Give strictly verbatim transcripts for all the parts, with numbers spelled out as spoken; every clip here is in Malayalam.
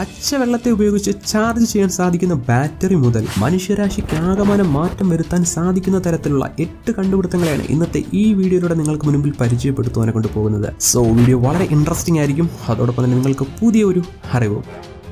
പച്ചവെള്ളത്തെ ഉപയോഗിച്ച് ചാർജ് ചെയ്യാൻ സാധിക്കുന്ന ബാറ്ററി മുതൽ മനുഷ്യരാശിക്ക് ആകമാനം മാറ്റം വരുത്താൻ സാധിക്കുന്ന തരത്തിലുള്ള എട്ട് കണ്ടുപിടുത്തങ്ങളാണ് ഇന്നത്തെ ഈ വീഡിയോയിലൂടെ നിങ്ങൾക്ക് മുൻപിൽ പരിചയപ്പെടുത്തുവാനെ കൊണ്ട് പോകുന്നത്. സോ വീഡിയോ വളരെ ഇൻട്രസ്റ്റിംഗ് ആയിരിക്കും. അതോടൊപ്പം തന്നെ നിങ്ങൾക്ക് പുതിയ ഒരു അറിവും.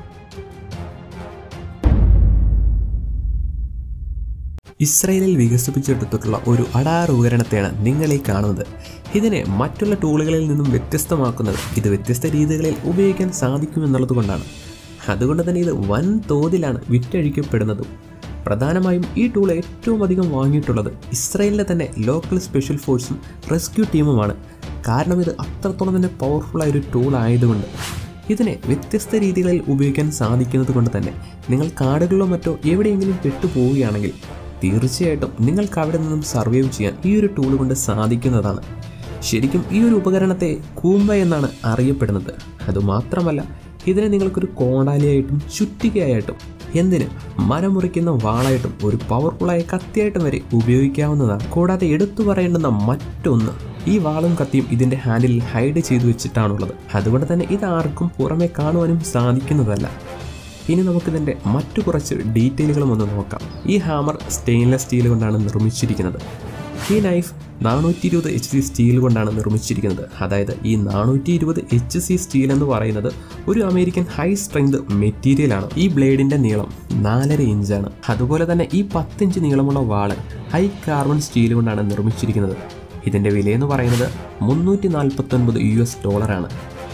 ഇസ്രായേലിൽ വികസിപ്പിച്ചെടുത്തിട്ടുള്ള ഒരു അഡാർ ഉപകരണത്തെയാണ് നിങ്ങൾ ഈ കാണുന്നത്. ഇതിനെ മറ്റുള്ള ടൂളുകളിൽ നിന്നും വ്യത്യസ്തമാക്കുന്നത് ഇത് വ്യത്യസ്ത രീതികളിൽ ഉപയോഗിക്കാൻ സാധിക്കുമെന്നുള്ളത് കൊണ്ടാണ്. അതുകൊണ്ട് തന്നെ ഇത് വൻ തോതിലാണ് വിറ്റഴിക്കപ്പെടുന്നതും. പ്രധാനമായും ഈ ടൂൾ ഏറ്റവും അധികം വാങ്ങിയിട്ടുള്ളത് ഇസ്രായേലിലെ തന്നെ ലോക്കൽ സ്പെഷ്യൽ ഫോഴ്സും റെസ്ക്യൂ ടീമുമാണ്. കാരണം ഇത് അത്രത്തോളം തന്നെ പവർഫുള്ളായ ഒരു ടൂൾ ആയതുകൊണ്ട്. ഇതിനെ വ്യത്യസ്ത രീതികളിൽ ഉപയോഗിക്കാൻ സാധിക്കുന്നത് കൊണ്ട് തന്നെ നിങ്ങൾ കാടുകളിലോ മറ്റോ എവിടെയെങ്കിലും പെട്ടുപോവുകയാണെങ്കിൽ തീർച്ചയായിട്ടും നിങ്ങൾക്ക് അവിടെ നിന്നും സർവൈവ് ചെയ്യാൻ ഈ ഒരു ടൂൾ കൊണ്ട് സാധിക്കുന്നതാണ്. ശരിക്കും ഈ ഒരു ഉപകരണത്തെ കൂമ്പ എന്നാണ് അറിയപ്പെടുന്നത്. അതുമാത്രമല്ല ഇതിനെ നിങ്ങൾക്കൊരു കോടാലിയായിട്ടും ചുറ്റികയായിട്ടും എന്തിന് മരം മുറിക്കുന്ന വാളായിട്ടും ഒരു പവർഫുള്ളായ കത്തിയായിട്ടും വരെ ഉപയോഗിക്കാവുന്നതാണ്. കൂടാതെ എടുത്തു പറയേണ്ടുന്ന മറ്റൊന്ന്, ഈ വാളും കത്തിയും ഇതിൻ്റെ ഹാൻഡിൽ ഹൈഡ് ചെയ്തു വെച്ചിട്ടാണുള്ളത്. അതുകൊണ്ട് തന്നെ ഇത് ആർക്കും പുറമെ കാണുവാനും സാധിക്കുന്നതല്ല. ഇനി നമുക്കിതിൻ്റെ മറ്റു കുറച്ച് ഡീറ്റെയിലുകളും ഒന്ന് നോക്കാം. ഈ ഹാമർ സ്റ്റെയിൻലെസ് സ്റ്റീൽ കൊണ്ടാണ് നിർമ്മിച്ചിരിക്കുന്നത്. ഈ നൈഫ് നാനൂറ്റി ഇരുപത് എച്ച് സി സ്റ്റീൽ കൊണ്ടാണ് നിർമ്മിച്ചിരിക്കുന്നത്. അതായത് ഈ നാനൂറ്റി ഇരുപത് എച്ച് സി സ്റ്റീൽ എന്ന് പറയുന്നത് ഒരു അമേരിക്കൻ ഹൈ സ്ട്രെങ്ത് മെറ്റീരിയലാണ്. ഈ ബ്ലേഡിൻ്റെ നീളം നാലര ഇഞ്ചാണ്. അതുപോലെ തന്നെ ഈ പത്തിഞ്ച് നീളമുള്ള വാള് ഹൈ കാർബൺ സ്റ്റീൽ കൊണ്ടാണ് നിർമ്മിച്ചിരിക്കുന്നത്. ഇതിൻ്റെ വിലയെന്ന് പറയുന്നത് മുന്നൂറ്റി നാൽപ്പത്തി ഒൻപത് യു എസ് ഡോളറാണ്.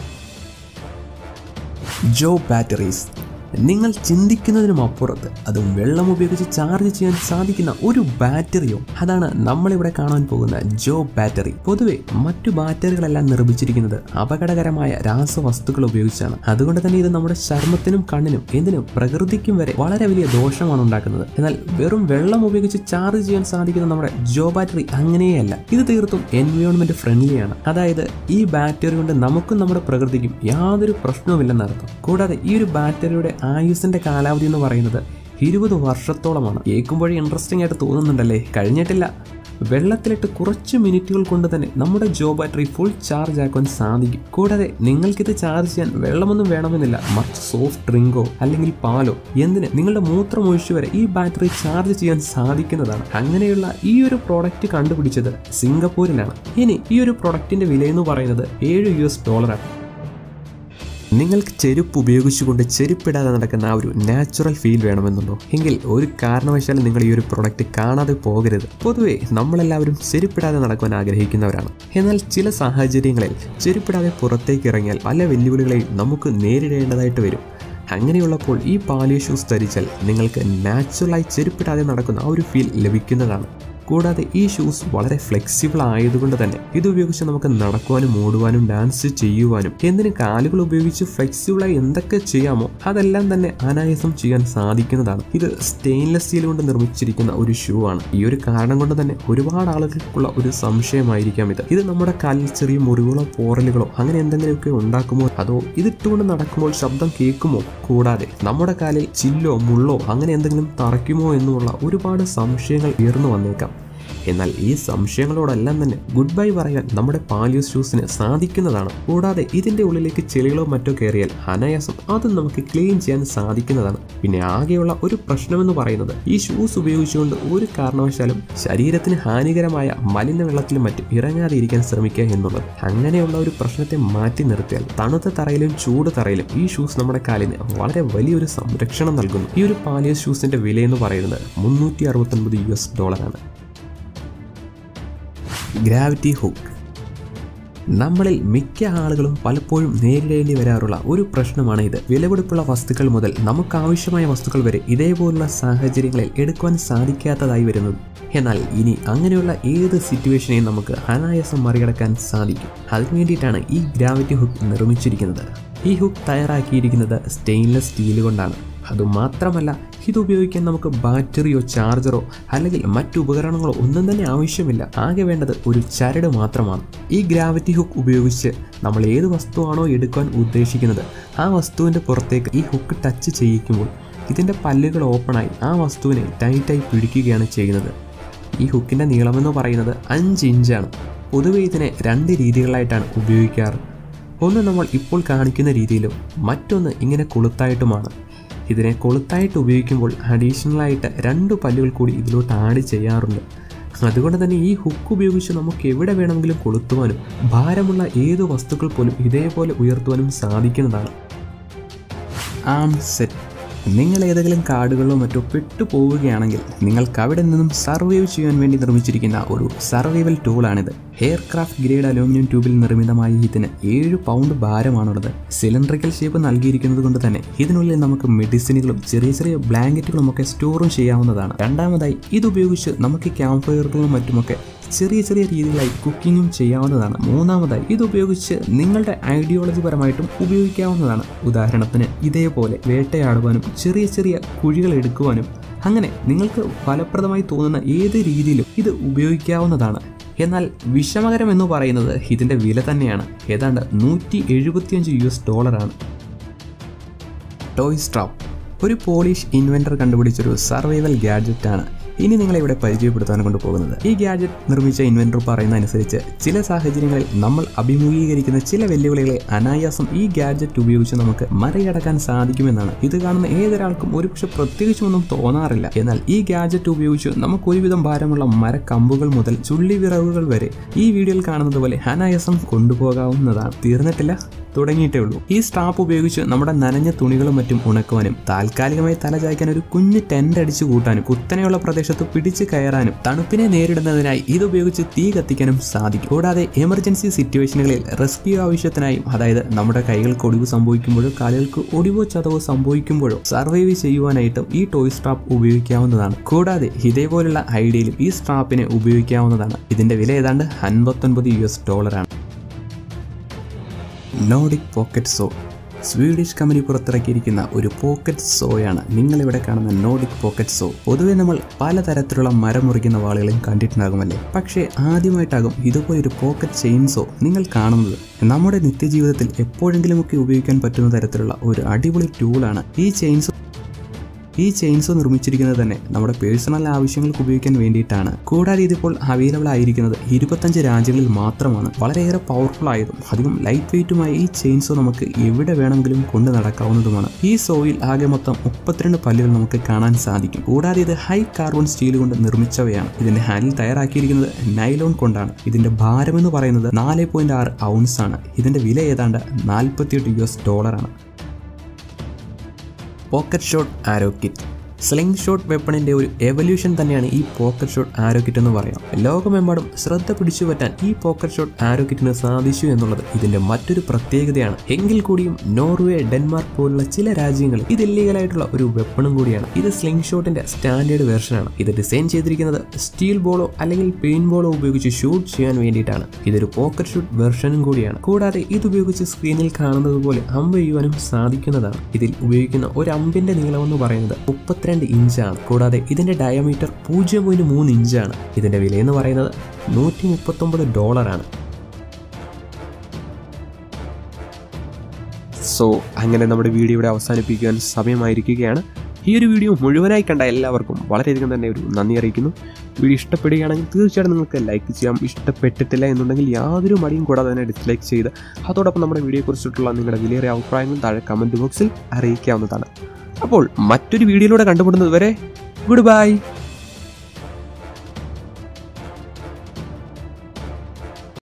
ജോ ബാറ്ററീസ്. നിങ്ങൾ ചിന്തിക്കുന്നതിനും അപ്പുറത്ത് അതും വെള്ളം ഉപയോഗിച്ച് ചാർജ് ചെയ്യാൻ സാധിക്കുന്ന ഒരു ബാറ്ററിയോ, അതാണ് നമ്മളിവിടെ കാണാൻ പോകുന്ന ജോ ബാറ്ററി. പൊതുവെ മറ്റു ബാറ്ററികളെല്ലാം നിർമ്മിച്ചിരിക്കുന്നത് അപകടകരമായ രാസവസ്തുക്കൾ ഉപയോഗിച്ചാണ്. അതുകൊണ്ട് തന്നെ ഇത് നമ്മുടെ ചർമ്മത്തിനും കണ്ണിനും എന്തിനും പ്രകൃതിക്കും വരെ വളരെ വലിയ ദോഷമാണ് ഉണ്ടാക്കുന്നത്. എന്നാൽ വെറും വെള്ളം ഉപയോഗിച്ച് ചാർജ് ചെയ്യാൻ സാധിക്കുന്ന നമ്മുടെ ജോ ബാറ്ററി അങ്ങനെയല്ല. ഇത് തീർത്തും എൻവയോൺമെന്റ് ഫ്രണ്ട്ലിയാണ്. അതായത് ഈ ബാറ്ററി കൊണ്ട് നമുക്കും നമ്മുടെ പ്രകൃതിക്കും യാതൊരു പ്രശ്നവുമില്ലെന്നർത്ഥം. കൂടാതെ ഈ ഒരു ബാറ്ററിയുടെ ആയുസിന്റെ കാലാവധി എന്ന് പറയുന്നത് ഇരുപത് വർഷത്തോളമാണ്. കേൾക്കുമ്പോഴേ ഇൻട്രസ്റ്റിംഗ് ആയിട്ട് തോന്നുന്നുണ്ടല്ലേ? കഴിഞ്ഞിട്ടില്ല. വെള്ളത്തിലിട്ട് കുറച്ച് മിനിറ്റുകൾ കൊണ്ട് തന്നെ നമ്മുടെ ജോ ബാറ്ററി ഫുൾ ചാർജ് ആക്കാൻ സാധിക്കും. കൂടാതെ നിങ്ങൾക്കിത് ചാർജ് ചെയ്യാൻ വെള്ളമൊന്നും വേണമെന്നില്ല, മറിച്ച് സോഫ്റ്റ് ഡ്രിങ്കോ അല്ലെങ്കിൽ പാലോ, എന്തിന് നിങ്ങളുടെ മൂത്രം ഒഴിച്ചു വരെ ഈ ബാറ്ററി ചാർജ് ചെയ്യാൻ സാധിക്കുന്നതാണ്. അങ്ങനെയുള്ള ഈ ഒരു പ്രോഡക്റ്റ് കണ്ടുപിടിച്ചത് സിംഗപ്പൂരിലാണ്. ഇനി ഈ ഒരു പ്രോഡക്റ്റിന്റെ വിലയെന്ന് പറയുന്നത് ഏഴ് യു എസ് ഡോളറാണ്. നിങ്ങൾക്ക് ചെരുപ്പ് ഉപയോഗിച്ചുകൊണ്ട് ചെരുപ്പിടാതെ നടക്കുന്ന ആ ഒരു നാച്ചുറൽ ഫീൽ വേണമെന്നുണ്ടോ? എങ്കിൽ ഒരു കാരണവശാലും നിങ്ങൾ ഈ ഒരു പ്രൊഡക്റ്റ് കാണാതെ പോകരുത്. പൊതുവേ നമ്മളെല്ലാവരും ചെരുപ്പിടാതെ നടക്കുവാൻ ആഗ്രഹിക്കുന്നവരാണ്. എന്നാൽ ചില സാഹചര്യങ്ങളിൽ ചെരുപ്പിടാതെ പുറത്തേക്ക് ഇറങ്ങിയാൽ പല വെല്ലുവിളികളെയും നമുക്ക് നേരിടേണ്ടതായിട്ട് വരും. അങ്ങനെയുള്ളപ്പോൾ ഈ പാലിയോ ഷൂസ് ധരിച്ചാൽ നിങ്ങൾക്ക് നാച്ചുറലായി ചെരുപ്പിടാതെ നടക്കുന്ന ആ ഒരു ഫീൽ ലഭിക്കുന്നതാണ്. കൂടാതെ ഈ ഷൂസ് വളരെ ഫ്ലെക്സിബിൾ ആയതുകൊണ്ട് തന്നെ ഇത് ഉപയോഗിച്ച് നമുക്ക് നടക്കുവാനും ഓടുവാനും ഡാൻസ് ചെയ്യുവാനും എന്തിനും കാലുകൾ ഉപയോഗിച്ച് ഫ്ലെക്സിബിളായി എന്തൊക്കെ ചെയ്യാമോ അതെല്ലാം തന്നെ അനായാസം ചെയ്യാൻ സാധിക്കുന്നതാണ്. ഇത് സ്റ്റെയിൻലെസ് സ്റ്റീൽ കൊണ്ട് നിർമ്മിച്ചിരിക്കുന്ന ഒരു ഷൂ ആണ്. ഈ ഒരു കാരണം കൊണ്ട് തന്നെ ഒരുപാട് ആളുകൾക്കുള്ള ഒരു സംശയമായിരിക്കാം ഇത്. ഇത് നമ്മുടെ കാലിൽ ചെറിയ മുറിവുകളോ പോറലുകളോ അങ്ങനെ എന്തെങ്കിലുമൊക്കെ ഉണ്ടാക്കുമോ, അതോ ഇതിട്ടുകൊണ്ട് നടക്കുമ്പോൾ ശബ്ദം കേൾക്കുമോ, കൂടാതെ നമ്മുടെ കാലിൽ ചില്ലോ മുള്ളോ അങ്ങനെ എന്തെങ്കിലും തറയ്ക്കുമോ എന്നുള്ള ഒരുപാട് സംശയങ്ങൾ ഉയർന്നു വന്നേക്കാം. എന്നാൽ ഈ സംശയങ്ങളോടെല്ലാം തന്നെ ഗുഡ് ബൈ പറയാൻ നമ്മുടെ പാലിയോ ഷൂസിന് സാധിക്കുന്നതാണ്. കൂടാതെ ഇതിന്റെ ഉള്ളിലേക്ക് ചെളികളോ മറ്റോ കയറിയാൽ അനായാസം അതും നമുക്ക് ക്ലീൻ ചെയ്യാൻ സാധിക്കുന്നതാണ്. പിന്നെ ആകെയുള്ള ഒരു പ്രശ്നമെന്ന് പറയുന്നത് ഈ ഷൂസ് ഉപയോഗിച്ചുകൊണ്ട് ഒരു കാരണവശാലും ശരീരത്തിന് ഹാനികരമായ മലിന വെള്ളത്തിലും മറ്റും ഇറങ്ങാതെ ഇരിക്കാൻ ശ്രമിക്കുക എന്നുള്ളത്. അങ്ങനെയുള്ള ഒരു പ്രശ്നത്തെ മാറ്റി നിർത്തിയാൽ തണുത്ത തറയിലും ചൂട് തറയിലും ഈ ഷൂസ് നമ്മുടെ കാലിന് വളരെ വലിയൊരു സംരക്ഷണം നൽകുന്നു. ഈ ഒരു പാലിയോ ഷൂസിന്റെ വിലയെന്ന് പറയുന്നത് മുന്നൂറ്റി അറുപത്തി ഒൻപത് യു എസ് ഡോളറാണ്. Gravity hook. നമ്മളിൽ മിക്ക ആളുകളും പലപ്പോഴും നേരിടേണ്ടി വരാറുള്ള ഒരു പ്രശ്നമാണ് ഇത്. വിലപിടിപ്പുള്ള വസ്തുക്കൾ മുതൽ നമുക്ക് ആവശ്യമായ വസ്തുക്കൾ വരെ ഇതേപോലുള്ള സാഹചര്യങ്ങളിൽ എടുക്കുവാൻ സാധിക്കാത്തതായി വരുന്നത്. എന്നാൽ ഇനി അങ്ങനെയുള്ള ഏത് സിറ്റുവേഷനെയും നമുക്ക് അനായാസം മറികടക്കാൻ സാധിക്കും. അതിനു വേണ്ടിയിട്ടാണ് ഈ ഗ്രാവിറ്റി ഹുക്ക് നിർമ്മിച്ചിരിക്കുന്നത്. ഈ ഹുക്ക് തയ്യാറാക്കിയിരിക്കുന്നത് സ്റ്റെയിൻലെസ് സ്റ്റീൽ കൊണ്ടാണ്. അതുമാത്രമല്ല ഇത് ഉപയോഗിക്കാൻ നമുക്ക് ബാറ്ററിയോ ചാർജറോ അല്ലെങ്കിൽ മറ്റു ഉപകരണങ്ങളോ ഒന്നും തന്നെ ആവശ്യമില്ല. ആകെ വേണ്ടത് ഒരു ചരട് മാത്രമാണ്. ഈ ഗ്രാവിറ്റി ഹുക്ക് ഉപയോഗിച്ച് നമ്മൾ ഏത് വസ്തുവാണോ എടുക്കാൻ ഉദ്ദേശിക്കുന്നത് ആ വസ്തുവിൻ്റെ പുറത്തേക്ക് ഈ ഹുക്ക് ടച്ച് ചെയ്യിക്കുമ്പോൾ ഇതിൻ്റെ പല്ലുകൾ ഓപ്പണായി ആ വസ്തുവിനെ ടൈറ്റായി പിടിക്കുകയാണ് ചെയ്യുന്നത്. ഈ ഹുക്കിൻ്റെ നീളമെന്ന് പറയുന്നത് അഞ്ച് ഇഞ്ചാണ്. പൊതുവെ ഇതിനെ രണ്ട് രീതികളായിട്ടാണ് ഉപയോഗിക്കാറ്. ഒന്ന് നമ്മൾ ഇപ്പോൾ കാണിക്കുന്ന രീതിയിലും മറ്റൊന്ന് ഇങ്ങനെ കൊളുത്തായിട്ടുമാണ്. ഇതിനെ കൊളുത്തായിട്ട് ഉപയോഗിക്കുമ്പോൾ അഡീഷണലായിട്ട് രണ്ട് പല്ലുകൾ കൂടി ഇതിലോട്ട് ആഡ് ചെയ്യാറുണ്ട്. അതുകൊണ്ട് തന്നെ ഈ ഹുക്ക് ഉപയോഗിച്ച് നമുക്ക് എവിടെ വേണമെങ്കിലും കൊളുത്തുവാനും ഭാരമുള്ള ഏത് വസ്തുക്കൾ പോലും ഇതേപോലെ ഉയർത്തുവാനും സാധിക്കുന്നതാണ്. Arm set. നിങ്ങൾ ഏതെങ്കിലും കാടുകളിലോ മറ്റോ പെട്ടു പോവുകയാണെങ്കിൽ നിങ്ങൾക്ക് അവിടെ നിന്നും സർവൈവ് ചെയ്യാൻ വേണ്ടി നിർമ്മിച്ചിരിക്കുന്ന ഒരു സർവൈവൽ ടൂളാണിത്. എയർക്രാഫ്റ്റ് ഗ്രേഡ് അലൂമിനിയം ട്യൂബിൽ നിർമ്മിതമായ ഇതിന് ഏഴ് പൗണ്ട് ഭാരമാണുള്ളത്. സിലിണ്ടറിക്കൽ ഷേപ്പ് നൽകിയിരിക്കുന്നത് കൊണ്ട് തന്നെ ഇതിനുള്ളിൽ നമുക്ക് മെഡിസിനുകളും ചെറിയ ചെറിയ ബ്ലാങ്കറ്റുകളും ഒക്കെ സ്റ്റോറും ചെയ്യാവുന്നതാണ്. രണ്ടാമതായി ഇതുപയോഗിച്ച് നമുക്ക് ക്യാമ്പ് ഫയറുകളും മറ്റുമൊക്കെ ചെറിയ ചെറിയ രീതിയിലായി കുക്കിങ്ങും ചെയ്യാവുന്നതാണ്. മൂന്നാമതായി ഇതുപയോഗിച്ച് നിങ്ങളുടെ ഐഡിയോളജി പരമായിട്ടും ഉപയോഗിക്കാവുന്നതാണ്. ഉദാഹരണത്തിന് ഇതേപോലെ വേട്ടയാടുവാനും ചെറിയ ചെറിയ കുഴികൾ എടുക്കുവാനും അങ്ങനെ നിങ്ങൾക്ക് ഫലപ്രദമായി തോന്നുന്ന ഏത് രീതിയിലും ഇത് ഉപയോഗിക്കാവുന്നതാണ്. എന്നാൽ വിഷമകരം എന്ന് പറയുന്നത് ഇതിൻ്റെ വില തന്നെയാണ്. ഏതാണ്ട് നൂറ്റി എഴുപത്തിയഞ്ച് യു എസ് ഡോളറാണ്. ടോയ് സ്ട്രാപ്പ് ഒരു പോളിഷ് ഇൻവെൻറ്റർ കണ്ടുപിടിച്ചൊരു സർവൈവൽ ഗാഡ്ജറ്റാണ് ഇനി നിങ്ങളെ ഇവിടെ പരിചയപ്പെടുത്താൻ കൊണ്ടുപോകുന്നത്. ഈ ഗാഡ്ജറ്റ് നിർമ്മിച്ച ഇൻവെൻറ്റർ പറയുന്ന അനുസരിച്ച് ചില സാഹചര്യങ്ങളിൽ നമ്മൾ അഭിമുഖീകരിക്കുന്ന ചില വെല്ലുവിളികളെ അനായാസം ഈ ഗാഡ്ജറ്റ് ഉപയോഗിച്ച് നമുക്ക് മറികടക്കാൻ സാധിക്കുമെന്നാണ്. ഇത് കാണുന്ന ഏതൊരാൾക്കും ഒരുപക്ഷെ പ്രത്യേകിച്ചൊന്നും തോന്നാറില്ല. എന്നാൽ ഈ ഗാഡ്ജറ്റ് ഉപയോഗിച്ച് നമുക്ക് ഒരുവിധം ഭാരമുള്ള മരക്കമ്പുകൾ മുതൽ ചുള്ളിവിറകുകൾ വരെ ഈ വീഡിയോയിൽ കാണുന്നത് പോലെ അനായാസം കൊണ്ടുപോകാവുന്നതാണ്. തീർന്നിട്ടില്ല, തുടങ്ങിയിട്ടേ ഉള്ളൂ. ഈ സ്ട്രാപ്പ് ഉപയോഗിച്ച് നമ്മുടെ നനഞ്ഞ തുണികളും മറ്റും ഉണക്കുവാനും താൽക്കാലികമായി തല ചായ്ക്കാൻ ഒരു കുഞ്ഞു ടെന്റ് അടിച്ചു കൂട്ടാനും കുത്തനെയുള്ള പ്രദേശത്ത് പിടിച്ചു കയറാനും തണുപ്പിനെ നേരിടുന്നതിനായി ഇത് ഉപയോഗിച്ച് തീ കത്തിക്കാനും സാധിക്കും. കൂടാതെ എമർജൻസി സിറ്റുവേഷനുകളിൽ റെസ്ക്യൂ ആവശ്യത്തിനായും, അതായത് നമ്മുടെ കൈകൾക്ക് ഒടിവ് സംഭവിക്കുമ്പോഴോ കാലുകൾക്ക് ഒടിവോ ചതവോ സംഭവിക്കുമ്പോഴോ സർവൈവ് ചെയ്യുവാനായിട്ടും ഈ ടോയ് സ്ട്രാപ്പ് ഉപയോഗിക്കാവുന്നതാണ്. കൂടാതെ ഇതേപോലുള്ള ഐഡിയയിലും ഈ സ്ട്രാപ്പിനെ ഉപയോഗിക്കാവുന്നതാണ്. ഇതിന്റെ വില ഏതാണ്ട് അൻപത്തൊൻപത് യു എസ് ഡോളറാണ്. Nordic pocket saw Swedish company പുറത്തിറക്കിയിരിക്കുന്ന ഒരു പോക്കറ്റ് സോയാണ് നിങ്ങളിവിടെ കാണുന്ന നോർഡിക് പോക്കറ്റ് സോ. പൊതുവെ നമ്മൾ പലതരത്തിലുള്ള മരം മുറിക്കുന്ന വാളുകളും കണ്ടിട്ടുണ്ടാകുമല്ലേ. പക്ഷേ ആദ്യമായിട്ടാകും ഇതുപോലൊരു പോക്കറ്റ് ചെയിൻസോ നിങ്ങൾ കാണുന്നത്. നമ്മുടെ നിത്യജീവിതത്തിൽ എപ്പോഴെങ്കിലുമൊക്കെ ഉപയോഗിക്കാൻ പറ്റുന്ന തരത്തിലുള്ള ഒരു അടിപൊളി ടൂളാണ് ഈ ചെയിൻസോ. ഈ ചെയിൻസോ നിർമ്മിച്ചിരിക്കുന്നത് തന്നെ നമ്മുടെ പേഴ്സണൽ ആവശ്യങ്ങൾക്ക് ഉപയോഗിക്കാൻ വേണ്ടിയിട്ടാണ്. കൂടാതെ ഇതിപ്പോൾ അവൈലബിൾ ആയിരിക്കുന്നത് ഇരുപത്തഞ്ച് രാജ്യങ്ങളിൽ മാത്രമാണ്. വളരെയേറെ പവർഫുൾ ആയതും അധികം ലൈറ്റ് വെയിറ്റുമായ ഈ ചെയിൻസോ നമുക്ക് എവിടെ വേണമെങ്കിലും കൊണ്ട് നടക്കാവുന്നതുമാണ്. ഈ സോയിൽ ആകെ മൊത്തം മുപ്പത്തിരണ്ട് പല്ലുകൾ നമുക്ക് കാണാൻ സാധിക്കും. കൂടാതെ ഇത് ഹൈ കാർബൺ സ്റ്റീൽ കൊണ്ട് നിർമ്മിച്ചവയാണ്. ഇതിന്റെ ഹാൻഡിൽ തയ്യാറാക്കിയിരിക്കുന്നത് നൈലോൺ കൊണ്ടാണ്. ഇതിന്റെ ഭാരം എന്ന് പറയുന്നത് നാല് പോയിന്റ് ആറ് ഔൺസ് ആണ്. ഇതിന്റെ വില ഏതാണ്ട് നാൽപ്പത്തിയെട്ട് യു എസ് ഡോളറാണ്. Pocket shot arrow kit. Sling shot വെപ്പണിന്റെ ഒരു എവല്യൂഷൻ തന്നെയാണ് ഈ പോക്കറ്റ് ഷോട്ട് ആരോ കിറ്റ് എന്ന് പറയാം. ലോകമെമ്പാടും ശ്രദ്ധ പിടിച്ചു പറ്റാൻ ഈ പോക്കറ്റ് ഷോട്ട് ആരോ കിറ്റിന് സാധിച്ചു എന്നുള്ളത് ഇതിന്റെ മറ്റൊരു പ്രത്യേകതയാണ്. എങ്കിൽ കൂടിയും നോർവേ, ഡെൻമാർക്ക് പോലുള്ള ചില രാജ്യങ്ങളിൽ ഇത് ഇല്ലീഗലായിട്ടുള്ള ഒരു വെപ്പണും കൂടിയാണ്. ഇത് സ്ലിംഗ് ഷോട്ടിന്റെ സ്റ്റാൻഡേർഡ് വെർഷനാണ്. ഇത് ഡിസൈൻ ചെയ്തിരിക്കുന്നത് സ്റ്റീൽ ബോളോ അല്ലെങ്കിൽ പെയിന്റ് ബോളോ ഉപയോഗിച്ച് ഷൂട്ട് ചെയ്യാൻ വേണ്ടിയിട്ടാണ്. ഇതൊരു പോക്കറ്റ് ഷൂട്ട് വെർഷനും കൂടിയാണ്. കൂടാതെ ഇത് ഉപയോഗിച്ച് സ്ക്രീനിൽ കാണുന്നത് പോലെ അമ്പ് ചെയ്യുവാനും സാധിക്കുന്നതാണ്. ഇതിൽ ഉപയോഗിക്കുന്ന ഒരു അമ്പിന്റെ നീളമെന്ന് പറയുന്നത് മുപ്പത്തി രണ്ട് ഇഞ്ചാണ്. കൂടാതെ ഇതിന്റെ ഡയമീറ്റർ പൂജ്യം പോയിന്റ് മൂന്ന് ഇഞ്ചാണ്. ഇതിന്റെ വില എന്ന് പറയുന്നത് നൂറ്റി മുപ്പത്തി ഒമ്പത് ഡോളറാണ്. സോ അങ്ങനെ നമ്മുടെ വീഡിയോ ഇവിടെ അവസാനിപ്പിക്കാൻ സമയമായിരിക്കുകയാണ്. ഈ ഒരു വീഡിയോ മുഴുവനായി കണ്ട എല്ലാവർക്കും വളരെയധികം തന്നെ ഒരു നന്ദി അറിയിക്കുന്നു. വീഡിയോ ഇഷ്ടപ്പെടുകയാണെങ്കിൽ തീർച്ചയായിട്ടും നിങ്ങൾക്ക് ലൈക്ക് ചെയ്യാം. ഇഷ്ടപ്പെട്ടിട്ടില്ല എന്നുണ്ടെങ്കിൽ യാതൊരു മടിയും കൂടാതെ തന്നെ ഡിസ്ലൈക്ക് ചെയ്ത് അതോടൊപ്പം നമ്മുടെ വീഡിയോയെക്കുറിച്ചിട്ടുള്ള നിങ്ങളുടെ വിലയേറിയ അഭിപ്രായങ്ങളും താഴെ കമൻറ്റ് ബോക്സിൽ അറിയിക്കാവുന്നതാണ്. അപ്പോൾ മറ്റൊരു വീഡിയോയിലൂടെ കണ്ടുമുട്ടുന്നത് വരെ ഗുഡ് ബൈ.